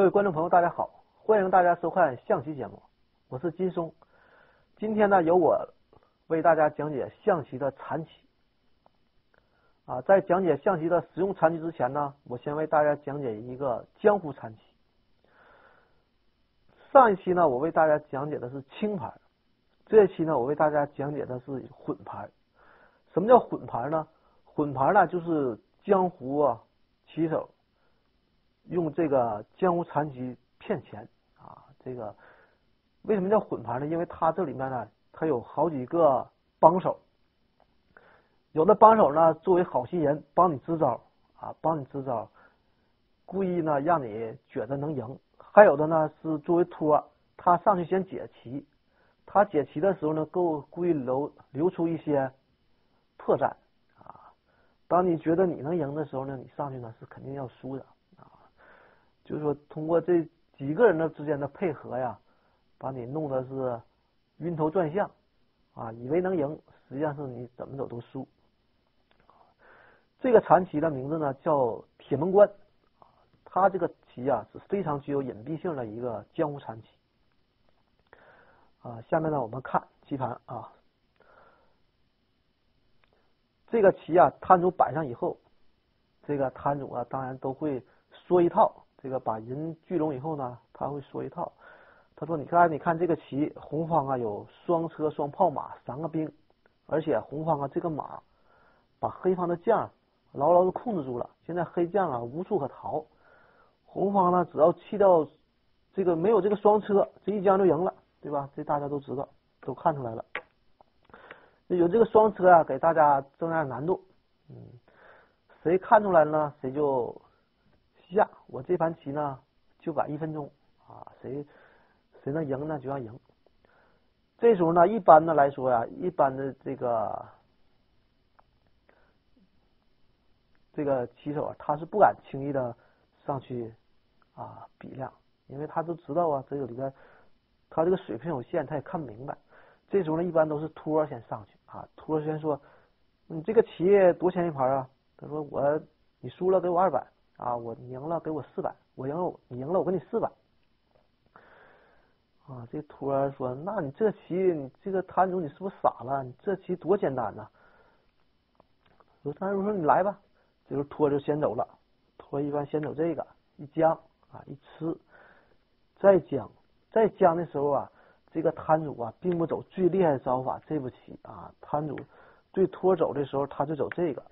位观众朋友，大家好，欢迎大家收看象棋节目，我是金松。今天呢，由我为大家讲解象棋的残棋。在讲解象棋的实用残棋之前呢，我先为大家讲解一个江湖残棋。上一期呢，我为大家讲解的是清牌，这一期呢，我为大家讲解的是混牌。什么叫混牌呢？混牌呢，就是江湖棋手用这个江湖残棋骗钱这个为什么叫混牌呢？因为它这里面呢，它有好几个帮手，有的帮手呢作为好心人帮你支招故意呢让你觉得能赢，还有的呢是作为托，他上去先解棋，他解棋的时候呢故意留出一些破绽当你觉得你能赢的时候呢，你上去呢是肯定要输的就是说通过这几个人的之间的配合呀，把你弄得是晕头转向以为能赢，实际上是你怎么走都输。这个残棋的名字呢叫铁门关，它这个棋是非常具有隐蔽性的一个江湖残棋下面呢我们看棋盘这个棋摊主摆上以后，这个摊主当然都会说一套，这个把人聚拢以后呢，他会说一套。他说你看这个棋，红方有双车双炮马3个兵，而且红方这个马把黑方的将牢牢的控制住了，现在黑将无处可逃，红方呢只要弃掉这个没有这个双车，这一将就赢了，对吧？这大家都知道，都看出来了。有这个双车给大家增加难度谁看出来呢谁就下，我这盘棋呢就摆1分钟谁能赢呢就要赢。这时候呢一般的来说一般的这个棋手他是不敢轻易的上去比量，因为他都知道这个里边他这个水平有限，他也看不明白。这时候呢一般都是托先上去托先说你这个棋多钱一盘他说你输了给我200你赢了给我400，你赢了我给你400这托说那你这棋你这个摊主你是不是傻了？你这棋多简单呐！摊主说你来吧，这时候托就先走了，托一般先走这个一将一吃，再将的时候这个摊主并不走最厉害的招法，这步棋摊主对托走的时候他就走这个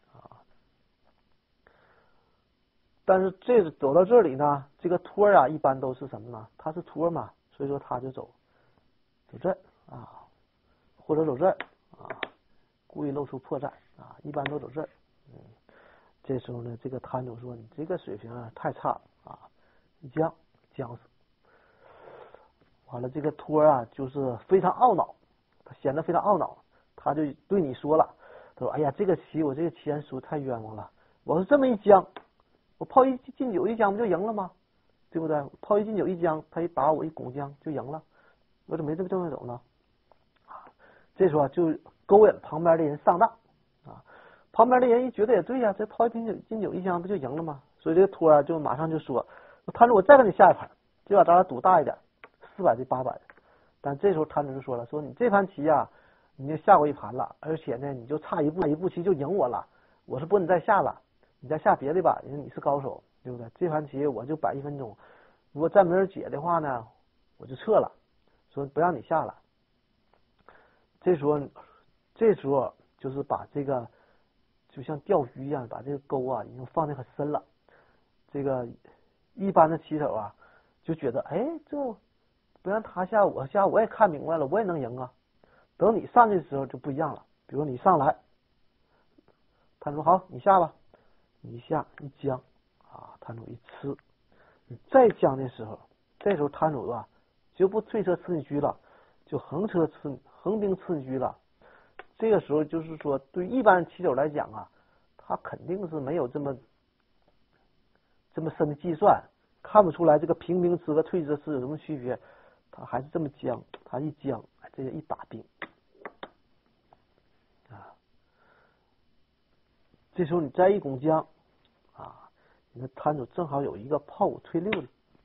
但是走到这里呢，这个托一般都是什么呢？他是托嘛，所以说他就走这或者走这故意露出破绽一般都走这这时候呢，这个摊主说你这个水平太差了一将死。完了，这个托就是非常懊恼，他显得非常懊恼，他就对你说了，他说：“哎呀，这个棋我这个棋输太冤枉了，我是这么一将，我炮一进9一将不就赢了吗？对不对？炮一进9一将，他一打我一拱将就赢了，我怎么没这么走呢？”这时候就勾引旁边的人上当旁边的人一觉得也对这炮一进9一将不就赢了吗？所以这个托就马上就说：“摊主，我再给你下一盘，就把咱俩赌大一点。”400对800，但这时候摊主就说了，说你这盘棋你就下过一盘了，而且呢你就差一步棋就赢我了，我是不你再下了，你再下别的吧，因为你是高手，对不对？这盘棋我就摆1分钟，如果再没人解的话呢，我就撤了，说不让你下了。这时候就是把这个就像钓鱼一样，把这个钩已经放得很深了。这个一般的棋手就觉得这不让他下我下，我也看明白了，我也能赢等你上去的时候就不一样了，比如你上来，摊主好，你下吧，你一下一将摊主一吃，你再将的时候，这时候摊主就不退车吃你车了，就横兵吃你车了。这个时候就是说，对一般棋手来讲他肯定是没有这么深的计算，看不出来这个平兵吃和退车吃有什么区别。他还是这么将，他一将，这个一打兵这时候你再一拱将你的摊主正好有一个炮5退6的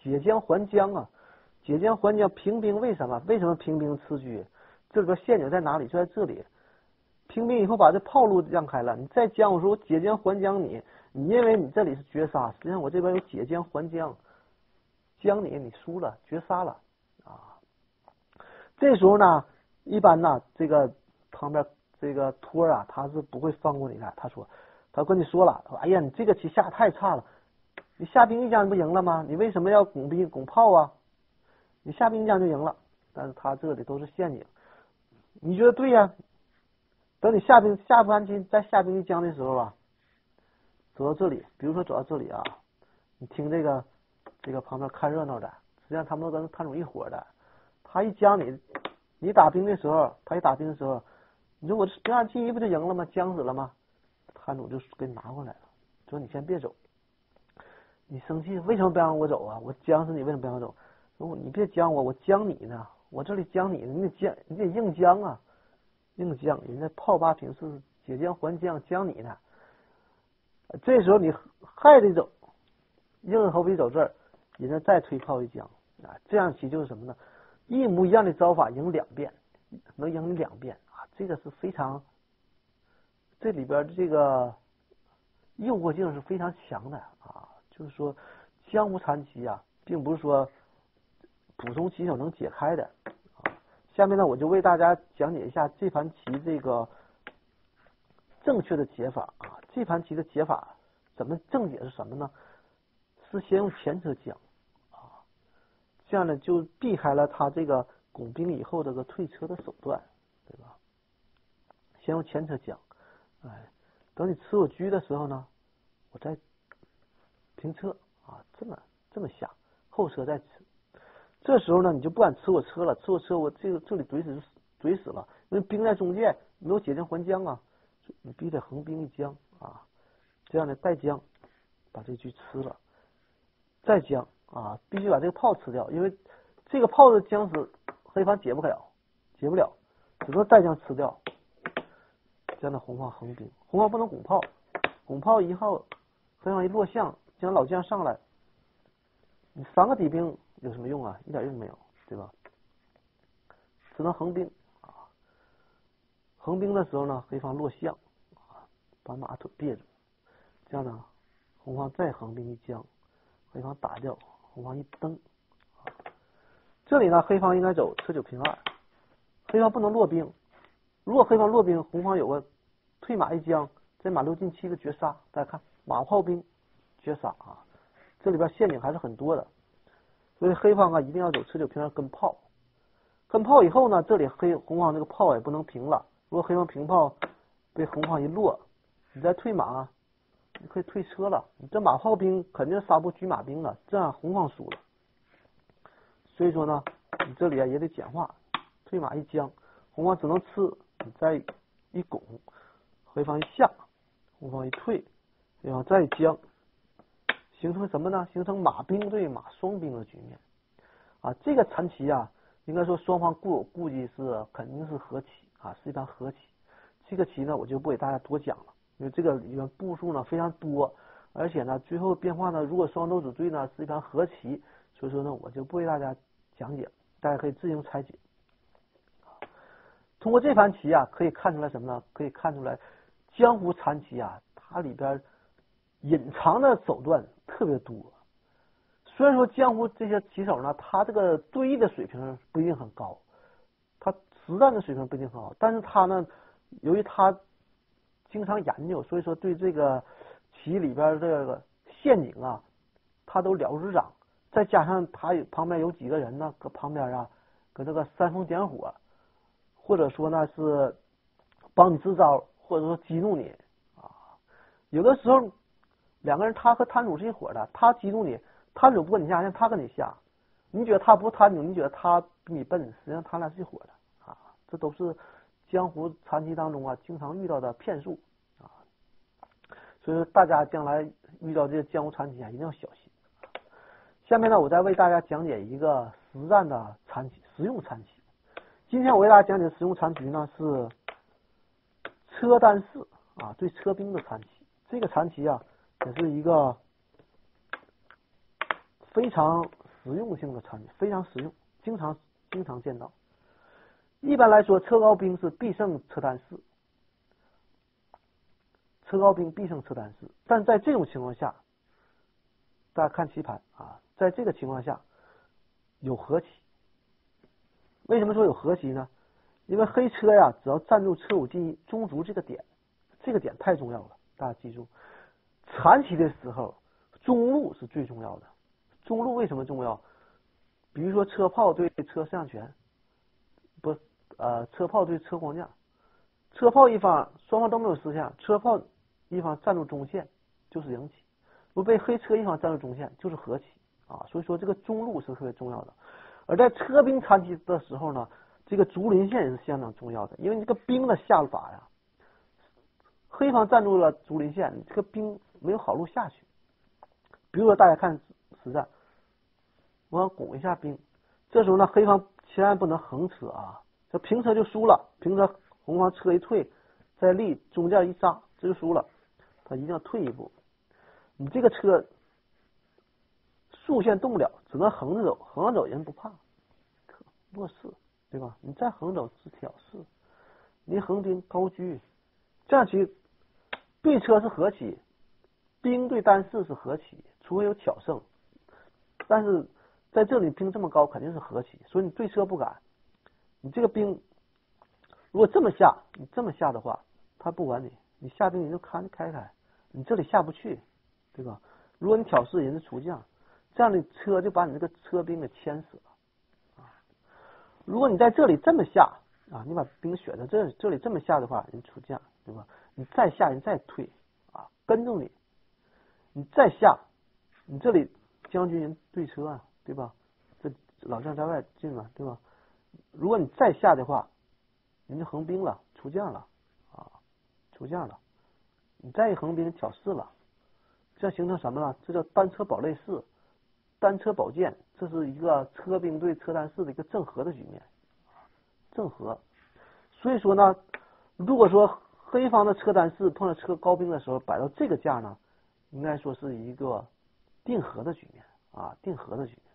解将还将啊，解将还将，平兵为什么？为什么平兵此举？这里边陷阱在哪里？就在这里。平兵以后把这炮路让开了，你再将我说我解将还将你，你认为你这里是绝杀，实际上我这边有解将还将，将你输了，绝杀了啊。这时候呢，一般呢，这个旁边这个托啊，他是不会放过你的。他跟你说了，哎呀，你这个棋下太差了，你下兵一将不赢了吗？你为什么要拱兵拱炮啊？你下兵一将就赢了，但是他这里都是陷阱。你觉得对呀？等你下盘棋再下兵一将的时候啊，走到这里，比如说走到这里啊，你听这个旁边看热闹的，实际上他们都跟摊主一伙的。他一将你打兵的时候，他一打兵的时候，你说我这兵二进一不就赢了吗？将死了吗？摊主就给你拿过来了，说你先别走。你生气为什么不让我走啊？我将死你为什么不让我走？说你别将我将你呢，我这里将你呢，你得硬将啊。硬将，人家炮八平是解将还将，将你呢。这时候你还得走，硬着头皮走这儿，人家再推炮一将啊。这样棋就是什么呢？一模一样的招法赢2遍，能赢你2遍啊，这个是非常，这里边的这个诱惑性是非常强的啊。就是说，江湖禅棋啊，并不是说普通棋手能解开的。下面呢，我就为大家讲解一下这盘棋这个正确的解法啊。这盘棋的解法怎么正解是什么呢？是先用前车将啊，这样呢就避开了他这个拱兵以后这个退车的手段，对吧？先用前车将，哎，等你吃我车的时候呢，我再平车啊，这么下，后车再吃。这时候呢，你就不敢吃我车了，吃我车我这里怼死了，因为兵在中间，没有解将还将啊，你必须得横兵一将啊，这样的带将把这车吃了，再将啊，必须把这个炮吃掉，因为这个炮的将死黑方解不了，只能带将吃掉。这样的红方横兵，红方不能拱炮，拱炮一号黑方一落象，将老将上来，你3个底兵有什么用啊？一点用没有，对吧？只能横兵啊。横兵的时候呢，黑方落象啊，把马腿别住，这样呢，红方再横兵一将，黑方打掉，红方一蹬啊。这里呢，黑方应该走车9平2，黑方不能落兵。如果黑方落兵，红方有个退马一将，在马6进7的绝杀。大家看马炮兵绝杀啊，这里边陷阱还是很多的。所以黑方啊一定要走车9平2跟炮，跟炮以后呢，这里红方这个炮也不能平了。如果黑方平炮被红方一落，你再退马，你可以退车了。你这马炮兵肯定杀不举马兵了，这样红方输了。所以说呢，你这里啊也得简化，退马一将，红方只能吃，你再一拱，黑方一下，红方一退，黑方再将。形成什么呢？形成马兵对马双兵的局面啊！这个残棋啊，应该说双方固有估计是肯定是和棋啊，是一盘和棋。这个棋呢，我就不给大家多讲了，因为这个里面步数呢非常多，而且呢最后变化呢，如果双都主对呢是一盘和棋，所以说呢我就不为大家讲解，大家可以自行拆解。通过这盘棋啊，可以看出来什么呢？可以看出来江湖残棋啊，它里边隐藏的手段特别多。虽然说江湖这些棋手呢，他这个对弈的水平不一定很高，他实战的水平不一定很好，但是他呢，由于他经常研究，所以说对这个棋里边这个陷阱啊，他都了如指掌。再加上他旁边有几个人呢，搁旁边啊，搁这个煽风点火，或者说呢是帮你支招，或者说激怒你啊。有的时候2个人他和摊主是一伙的，他激怒你，摊主不跟你下，让他跟你下，你觉得他不是摊主，你觉得他比你笨，实际上他俩是一伙的啊。这都是江湖残棋当中啊经常遇到的骗术啊。所以说大家将来遇到这些江湖残棋啊，一定要小心。下面呢，我再为大家讲解一个实战的残棋，实用残棋。今天我为大家讲解的实用残局呢是车单4啊，对车兵的残棋。这个残棋啊，也是一个非常实用性的产品，非常实用，经常见到。一般来说，车高兵是必胜车单式，车高兵必胜车单式。但在这种情况下，大家看棋盘啊，在这个情况下有和棋。为什么说有和棋呢？因为黑车呀，只要站住车五进一中卒这个点，这个点太重要了，大家记住。残棋的时候，中路是最重要的。中路为什么重要？比如说车炮对车摄像权，车炮对车框架，车炮一方双方都没有失像，车炮一方站住中线就是赢棋，如果被黑车一方站住中线就是和棋啊。所以说这个中路是特别重要的。而在车兵残棋的时候呢，这个竹林线也是相当重要的，因为这个兵的下法呀，黑方站住了竹林线，这个兵没有好路下去。比如说大家看实战，我要拱一下兵，这时候呢黑方千万不能横车啊，这平车就输了，平车红方车一退，再立中间一扎，这就输了，他一定要退一步。你这个车竖线动不了，只能横着走，横着走人不怕，弱势对吧？你再横走是挑事，你横兵高居，这样棋对车是和棋，兵对单式是和棋，除非有挑胜，但是在这里兵这么高肯定是和棋，所以你对车不敢。你这个兵如果这么下，你这么下的话，他不管你，你下兵你就开开，你这里下不去，对吧？如果你挑事，人家出将，这样的车就把你这个车兵给牵死了啊。如果你在这里这么下啊，你把兵选在这里这么下的话，人出将，对吧？你再下人再退啊，跟住你，你再下，你这里将军人对车啊，对吧？这老将在外进了，对吧？如果你再下的话，人家横兵了，出将了啊，出将了，你再一横兵挑事了，这样形成什么呢？这叫单车堡垒式，单车宝剑，这是一个车兵对车单式的一个正和的局面，正和。所以说呢，如果说黑方的车单式碰到车高兵的时候摆到这个架呢，应该说是一个定和的局面啊，定和的局面。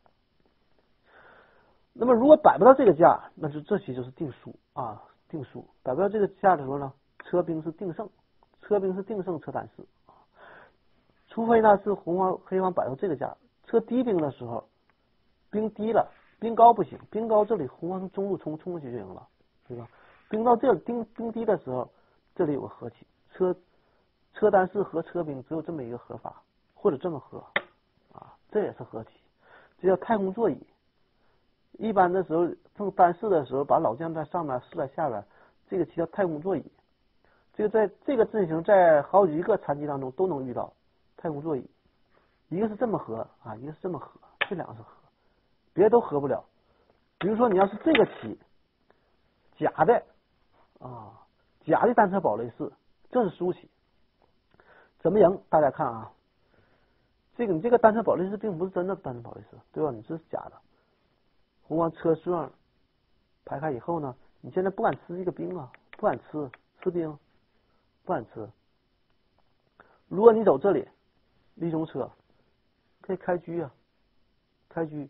那么如果摆不到这个架，那就这棋就是定输啊，定输。摆不到这个架的时候呢，车兵是定胜，车兵是定胜车单式。除非呢是黑方摆到这个架，车低兵的时候，兵低了，兵高不行，兵高这里红方从中路冲过去就赢了，对吧？兵到这兵低的时候，这里有个和棋，车单式和车兵只有这么一个合法，或者这么合啊，这也是和棋，这叫太空座椅。一般的时候正单式的时候，把老将在上面，士在下边，这个棋叫太空座椅。这个在这个阵型在好几个残棋当中都能遇到太空座椅，一个是这么合啊，一个是这么合，这两个是合，别的都合不了。比如说你要是这个棋假的啊，假的单车堡垒式，这是输棋。怎么赢？大家看啊，你这个单车堡垒式并不是真的单车堡垒式，对吧？你这是假的。红方车顺排开以后呢，你现在不敢吃这个兵啊，不敢吃兵，不敢吃。如果你走这里立中车，可以开车啊，开车，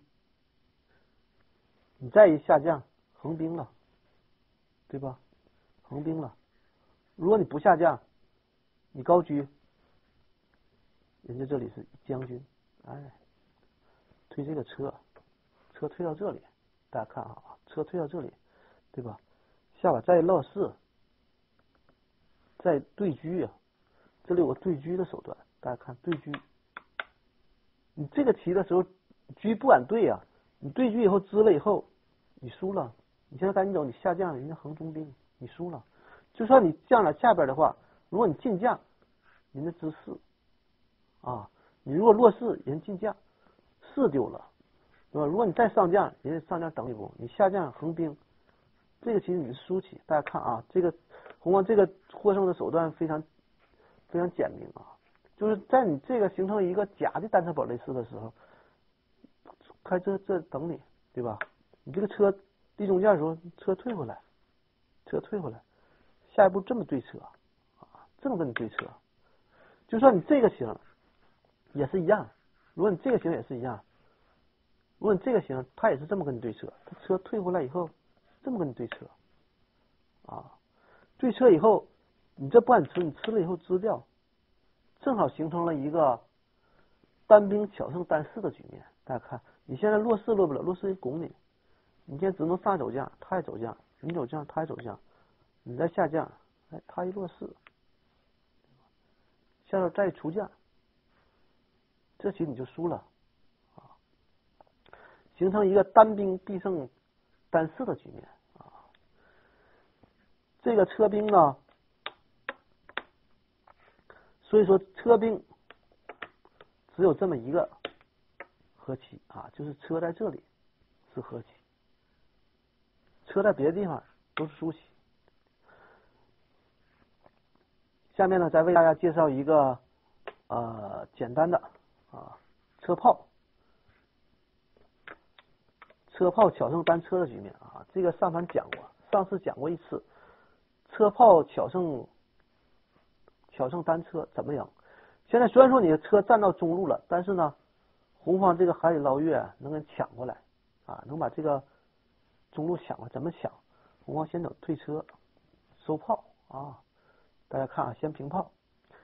你再一下将横兵了，对吧？横兵了。如果你不下将，你高车，人家这里是将军，哎，推这个车推到这里，大家看啊，车推到这里，对吧？下把再落士，再对车啊，这里有个对车的手段，大家看对车。你这个棋的时候，车不敢对啊，你对车以后支了以后，你输了。你现在赶紧走，你下将，人家横中兵，你输了。就算你将了下边的话，如果你进将，人家支士啊，你如果落士，人进将，士丢了。对吧？如果你再上将，人家上将等一步，你下将横兵，这个其实你是输棋。大家看啊，这个红方这个获胜的手段非常简明啊，就是在你这个形成一个假的单车堡垒式的时候，开这等你，对吧？你这个车立中间的时候，车退回来，下一步这么对车啊，这么跟你对车，就算你这个形也是一样，如果你这个形也是一样。 果你这个形，他也是这么跟你对车，他车退回来以后，这么跟你对车，啊，对车以后，你这不敢吃，你吃了以后支掉，正好形成了一个单兵巧胜单士的局面。大家看，你现在落士落不了，落士一拱你，你现在只能上走将，他也走将，你走将，他也走将，你再下将，哎，他一落士，下到再出将，这棋你就输了啊，形成一个单兵必胜单士的局面啊。这个车兵呢，所以说车兵只有这么一个和棋啊，就是车在这里是和棋，车在别的地方都是输棋。下面呢，再为大家介绍一个简单的车炮巧胜单车的局面啊。这个上盘讲过，上次讲过一次，车炮巧胜单车怎么赢？现在虽然说你的车站到中路了，但是呢，红方这个海里捞月能给你抢过来啊，能把这个中路抢过来。怎么抢？红方先走退车收炮啊。大家看啊，先平炮。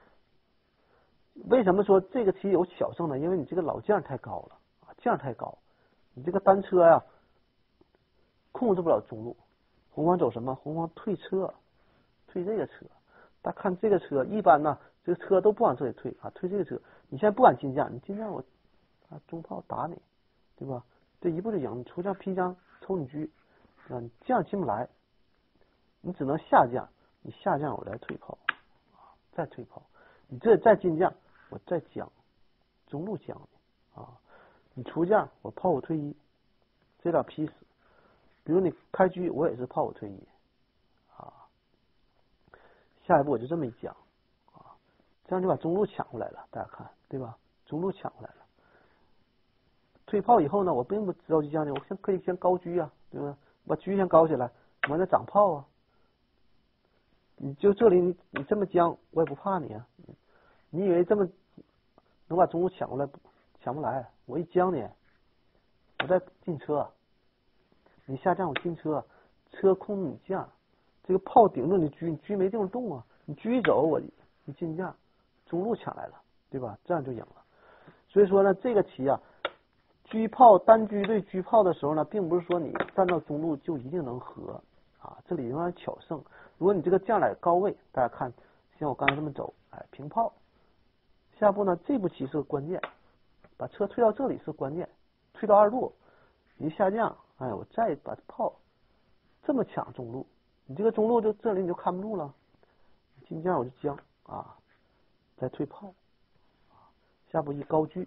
为什么说这个棋有小胜呢？因为你这个老将太高了啊，将太高，你这个单车呀控制不了中路。红方走什么？红方退车，退这个车。大家看这个车，一般呢这个车都不往这里退啊，退这个车。你现在不敢进将，你进将我中炮打你，对吧？这一步就赢。你出将劈将抽你车啊，你将进不来，你只能下将。你下将我来退炮，再退炮，你这再进将我再将，中路将你啊，你出将我炮我退一，这俩劈死。比如你开车我也是炮我退一啊，下一步我就这么一将啊，这样就把中路抢过来了。大家看对吧？中路抢过来了。退炮以后呢，我并不着急将的，我可以先高车啊，对吧？把车先高起来，完再长炮啊。你就这里你这么将，我也不怕你啊！你以为这么能把中路抢过来？抢不来，我一将你，我再进车，你下将我进车，车控制你将，这个炮顶住你车，你车没地方动啊！你车一走，你进将，中路抢来了，对吧？这样就赢了。所以说呢，这个棋啊，车炮单车对车炮的时候呢，并不是说你站到中路就一定能和啊，这里仍然巧胜。如果你这个将来高位，大家看，像我刚才这么走，哎，平炮。下步呢，这步棋是个关键，把车推到这里是关键，推到二路，你下将，哎，我再把炮这么抢中路，你这个中路就这里你就看不住了，进将我就将啊，再退炮，下步一高车，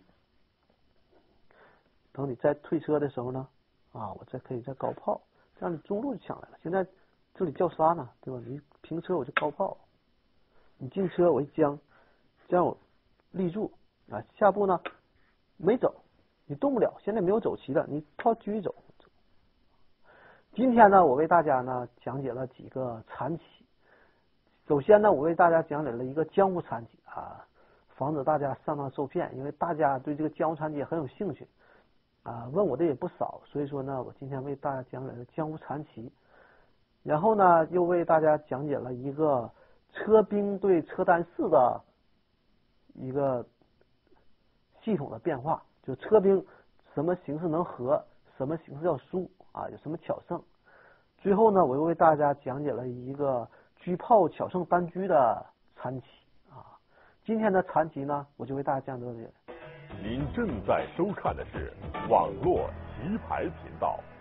等你再退车的时候呢，啊，我再可以再高炮，这样你中路就抢来了。现在这里叫杀呢，对吧？你平车我就高炮，你进车我一将，这样我立住啊。下步呢没走，你动不了，现在没有走棋的，你靠车走。今天呢，我为大家呢讲解了几个残棋。首先呢，我为大家讲解了一个江湖残棋啊，防止大家上当受骗，因为大家对这个江湖残棋很有兴趣啊，问我的也不少，所以说呢，我今天为大家讲解了江湖残棋。然后呢，又为大家讲解了一个车兵对车单士的一个系统的变化，就车兵什么形式能和，什么形式要输啊，有什么巧胜。最后呢，我又为大家讲解了一个车炮巧胜单车的残棋啊。今天的残棋呢，我就为大家讲到这里。 您正在收看的是网络棋牌频道。